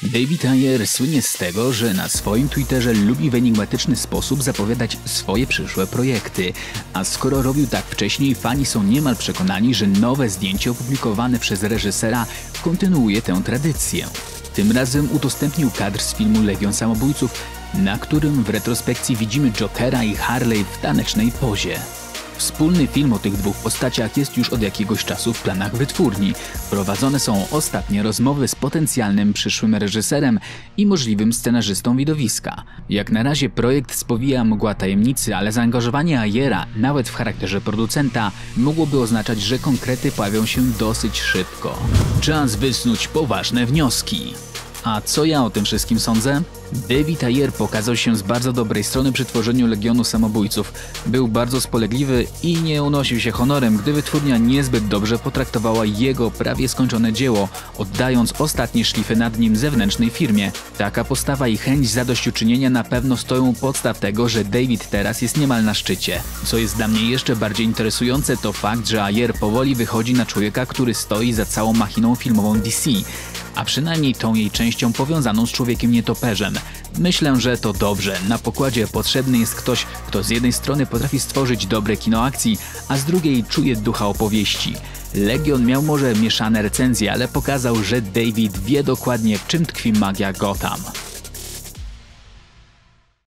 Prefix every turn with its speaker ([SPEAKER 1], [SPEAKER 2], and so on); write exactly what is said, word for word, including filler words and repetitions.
[SPEAKER 1] David Ayer słynie z tego, że na swoim Twitterze lubi w enigmatyczny sposób zapowiadać swoje przyszłe projekty, a skoro robił tak wcześniej, fani są niemal przekonani, że nowe zdjęcie opublikowane przez reżysera kontynuuje tę tradycję. Tym razem udostępnił kadr z filmu Legion Samobójców, na którym w retrospekcji widzimy Jokera i Harley w tanecznej pozie. Wspólny film o tych dwóch postaciach jest już od jakiegoś czasu w planach wytwórni. Prowadzone są ostatnie rozmowy z potencjalnym przyszłym reżyserem i możliwym scenarzystą widowiska. Jak na razie projekt spowija mgła tajemnicy, ale zaangażowanie Ayera, nawet w charakterze producenta, mogłoby oznaczać, że konkrety pojawią się dosyć szybko. Czas wysnuć poważne wnioski. A co ja o tym wszystkim sądzę? David Ayer pokazał się z bardzo dobrej strony przy tworzeniu Legionu Samobójców. Był bardzo spolegliwy i nie unosił się honorem, gdy wytwórnia niezbyt dobrze potraktowała jego prawie skończone dzieło, oddając ostatnie szlify nad nim zewnętrznej firmie. Taka postawa i chęć zadośćuczynienia na pewno stoją u podstaw tego, że David teraz jest niemal na szczycie. Co jest dla mnie jeszcze bardziej interesujące, to fakt, że Ayer powoli wychodzi na człowieka, który stoi za całą machiną filmową D C, a przynajmniej tą jej częścią powiązaną z Człowiekiem Nietoperzem. Myślę, że to dobrze. Na pokładzie potrzebny jest ktoś, kto z jednej strony potrafi stworzyć dobre kino akcji, a z drugiej czuje ducha opowieści. Legion miał może mieszane recenzje, ale pokazał, że David wie dokładnie, w czym tkwi magia Gotham.